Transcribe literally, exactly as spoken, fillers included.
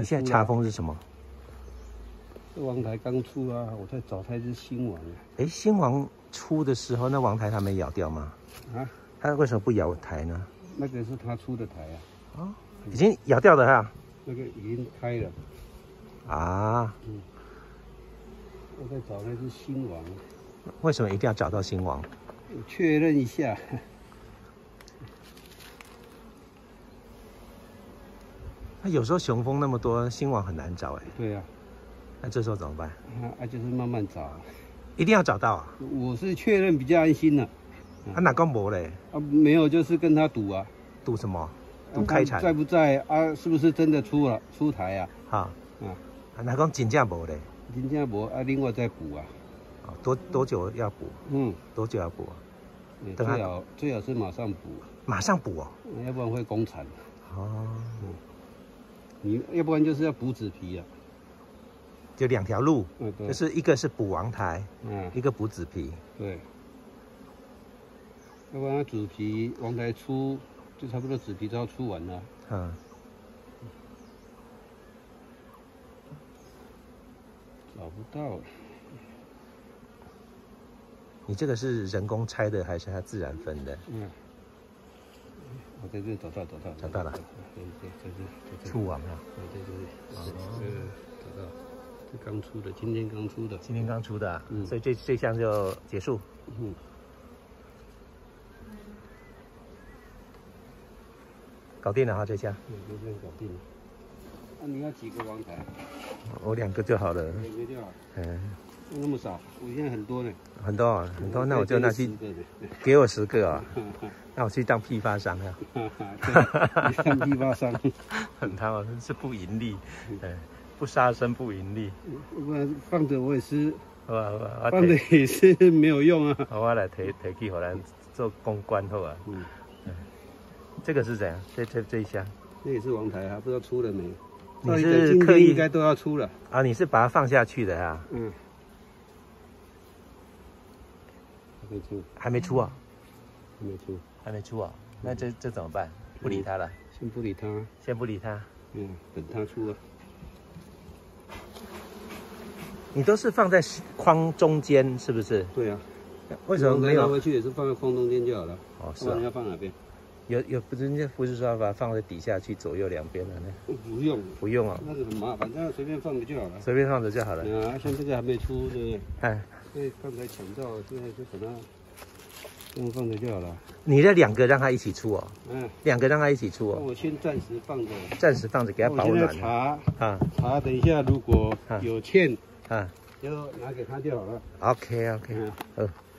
现在茶封是什么？ 这王台刚出啊，我在找它一只新王。 哎，新王出的时候，那王台它没咬掉吗？ 啊？ 它为什么不咬台呢？ 那个是他出的台啊。 哦，已经咬掉了哈。 那个已经开了。 啊。嗯。 我在找那只新王。 为什么一定要找到新王？ 确认一下。 那有时候雄蜂那么多，新王很难找哎。 对啊。 那这时候怎么办？ 啊啊，就是慢慢找。 一定要找到啊！ 我是确认比较安心了。 啊，哪个没嘞？ 啊，没有，就是跟他赌啊。 赌什么？赌开产。 在不在啊？是不是真的出了出台啊？ 哈。啊。啊，哪讲真正没嘞？ 真正没啊，另外再补啊。 哦，多多久要补？嗯，多久要补啊？ 最好最好是马上补。马上补哦， 要不然会攻产。 哦。嗯。 你要不然就是要补纸皮啊。 就两条路，嗯，对，就是一个是补王台，嗯，一个补纸皮， 对。要不然纸皮王台出，就差不多纸皮都要出完了。嗯。找不到。 你这个是人工拆的还是它自然分的？ 嗯。我在这找到找到找到了。 对对，这是出王啊。 对对对。哦。找到。刚出的，今天刚出的， 今天刚出的、啊，嗯，所以这这项就结束。嗯，搞定了哈，这项。 对，这项搞定了。那、啊、你要几个王台？ 我两个就好了。 两个就好。 嗯。 那么少，我现在很多呢。 很多啊，很多，那我就拿去。给我十个啊。那我去当批发商啊。 当批发商。 很他们是不盈利，嗯。不杀生不盈利， 不然放着我也是， 好啊好啊， 放着也是没有用啊。 我来提提去，给咱做公关好啊。嗯，这个是怎样？这这这一箱， 这也是王台啊，不知道出了没？ 你是刻意应该都要出了啊？你是把它放下去的啊？ 嗯，还没出， 还没出啊？ 还没出， 还没出啊？那这这怎么办？不理它了？ 先不理它， 先不理它。 嗯，等它出啊。 你都是放在框中间，是不是？ 对啊。 为什么没有？ 拿回去也是放在框中间就好了。 哦，是啊。 要放哪边？ 有有不是不是说要把它放在底下去左右两边的呢？ 不用， 不用啊。 那个很麻烦，这样随便放着就好了。 随便放着就好了。 啊，像这个还没出，对不对？ 哎。 所以刚才抢到，现在就把它这样放着就好了。 你的两个让它一起出哦。 嗯。两个让它一起出哦。 我先暂时放着。暂时放着，给它保暖。 茶啊，茶等一下如果有欠。啊，就拿给他就好了。 OK OK，嗯。